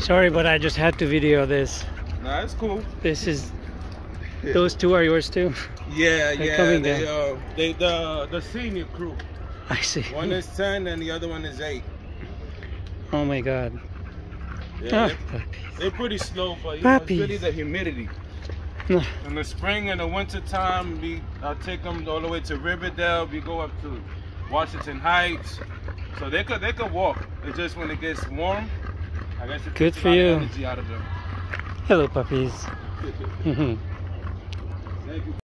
Sorry, but I just had to video this. Nah, it's cool. This is... Those two are yours too? Yeah, They're the senior crew. I see. One is 10 and the other one is 8. Oh my God. Yeah, Oh, they're pretty slow, but you know, it's really the humidity. No. In the spring and the winter time, I take them all the way to Riverdale. We go up to Washington Heights, so they could walk. It's just when it gets warm, I guess it Good takes for a lot you. of energy out of them. Hello, puppies. Thank you.